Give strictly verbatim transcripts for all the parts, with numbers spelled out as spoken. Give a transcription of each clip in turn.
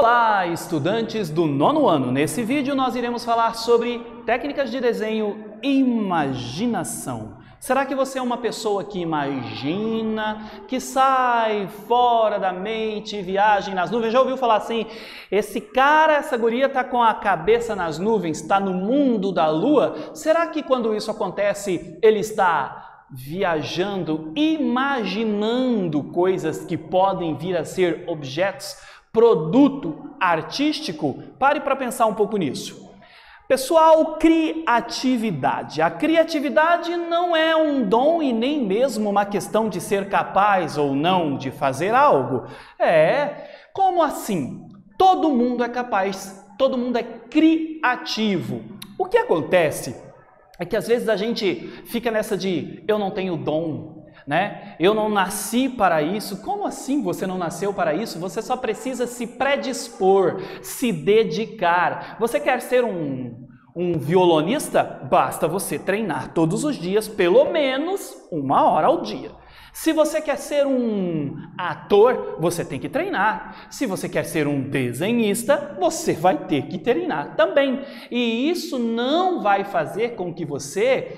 Olá, estudantes do nono ano! Nesse vídeo nós iremos falar sobre técnicas de desenho imaginação. Será que você é uma pessoa que imagina, que sai fora da mente, viaja nas nuvens? Já ouviu falar assim, esse cara, essa guria está com a cabeça nas nuvens, está no mundo da lua? Será que quando isso acontece, ele está viajando, imaginando coisas que podem vir a ser objetos, produto artístico? Pare para pensar um pouco nisso. Pessoal, criatividade. A criatividade não é um dom e nem mesmo uma questão de ser capaz ou não de fazer algo. É, como assim? Todo mundo é capaz, todo mundo é criativo. O que acontece é que às vezes a gente fica nessa de eu não tenho dom, né? Eu não nasci para isso. Como assim você não nasceu para isso? Você só precisa se predispor, se dedicar. Você quer ser um, um violonista? Basta você treinar todos os dias, pelo menos uma hora ao dia. Se você quer ser um ator, você tem que treinar. Se você quer ser um desenhista, você vai ter que treinar também. E isso não vai fazer com que você,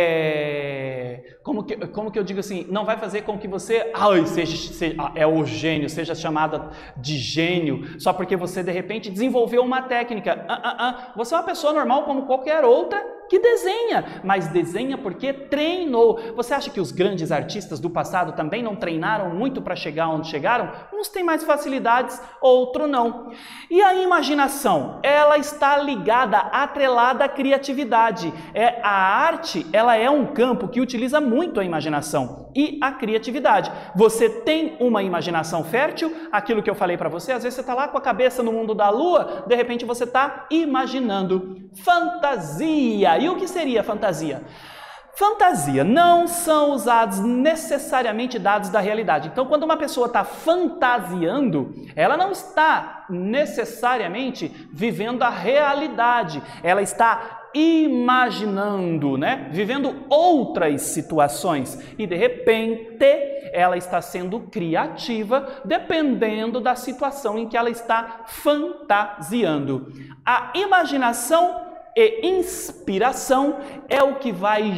é, como, que, como que eu digo assim, não vai fazer com que você, ai, seja, seja, é o gênio, seja chamada de gênio, só porque você de repente desenvolveu uma técnica. Ah, ah, ah. Você é uma pessoa normal como qualquer outra, que desenha, mas desenha porque treinou. Você acha que os grandes artistas do passado também não treinaram muito para chegar onde chegaram? Uns têm mais facilidades, outros não. E a imaginação, ela está ligada, atrelada à criatividade. É, a arte, ela é um campo que utiliza muito a imaginação e a criatividade. Você tem uma imaginação fértil, aquilo que eu falei para você, às vezes você está lá com a cabeça no mundo da lua, de repente você está imaginando. Fantasia. E o que seria fantasia? Fantasia não são usados necessariamente dados da realidade. Então, quando uma pessoa está fantasiando, ela não está necessariamente vivendo a realidade. Ela está imaginando, né? Vivendo outras situações. E, de repente, ela está sendo criativa, dependendo da situação em que ela está fantasiando. A imaginação e inspiração é o que vai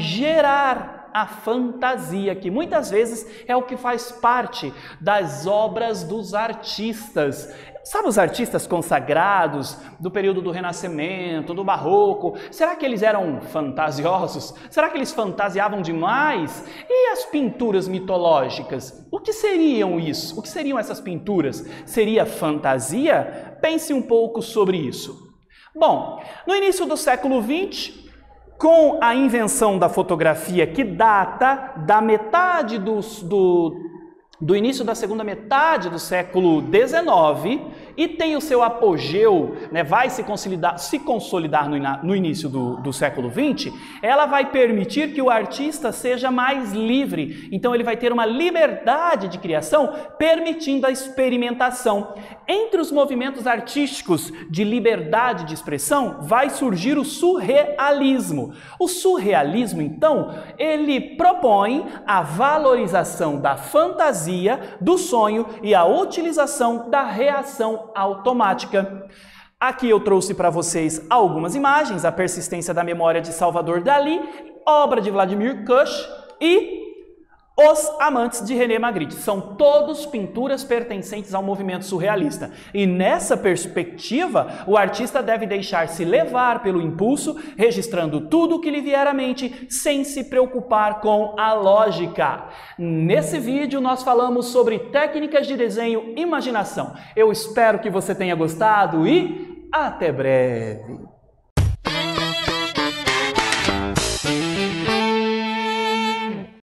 gerar a fantasia, que muitas vezes é o que faz parte das obras dos artistas. Sabe os artistas consagrados do período do Renascimento, do Barroco? Será que eles eram fantasiosos? Será que eles fantasiavam demais? E as pinturas mitológicas? O que seriam isso? O que seriam essas pinturas? Seria fantasia? Pense um pouco sobre isso. Bom, no início do século vinte, com a invenção da fotografia, que data da metade do, do, do início da segunda metade do século dezenove, e tem o seu apogeu, né, vai se consolidar, se consolidar no, no início do, do século vinte, ela vai permitir que o artista seja mais livre. Então ele vai ter uma liberdade de criação, permitindo a experimentação. Entre os movimentos artísticos de liberdade de expressão, vai surgir o surrealismo. O surrealismo, então, ele propõe a valorização da fantasia, do sonho e a utilização da reação automática. Aqui eu trouxe para vocês algumas imagens, a persistência da memória de Salvador Dalí, obra de Vladimir Kush e Os Amantes de René Magritte. São todos pinturas pertencentes ao movimento surrealista. E nessa perspectiva, o artista deve deixar-se levar pelo impulso, registrando tudo o que lhe vier à mente, sem se preocupar com a lógica. Nesse vídeo, nós falamos sobre técnicas de desenho e imaginação. Eu espero que você tenha gostado e até breve!